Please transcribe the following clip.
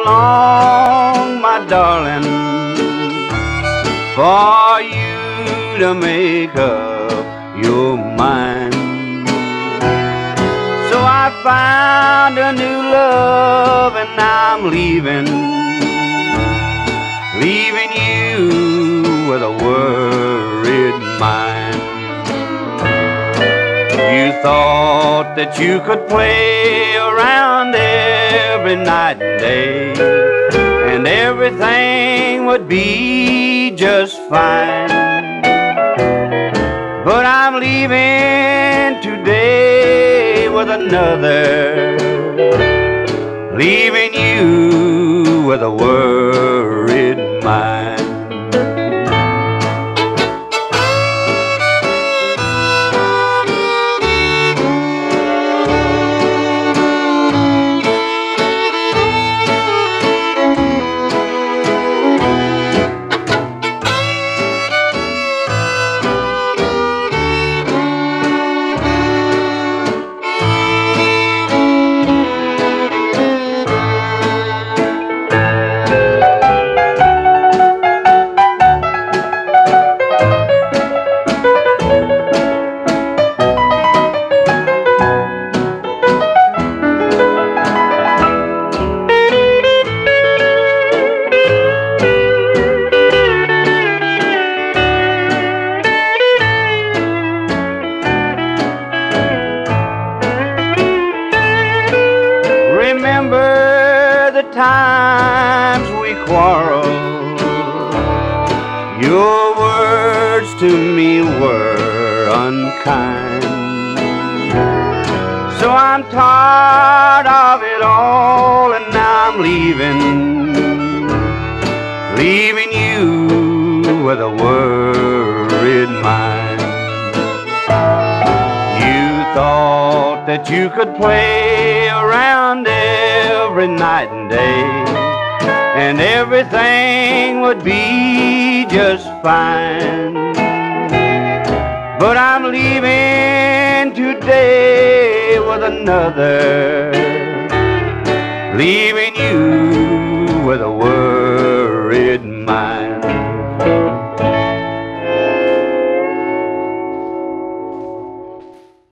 long, my darling, for you to make up your mind. So I found a new love and I'm leaving you with a worried mind. You thought that you could play around every night and day, and everything would be just fine. But I'm leaving today with another, leaving you with a worried mind. Remember the times we quarreled. Your words to me were unkind. So I'm tired of it all, and now I'm leaving you with a worried mind. You thought that you could play around every night and day, and everything would be just fine. But I'm leaving today with another, leaving you with a word.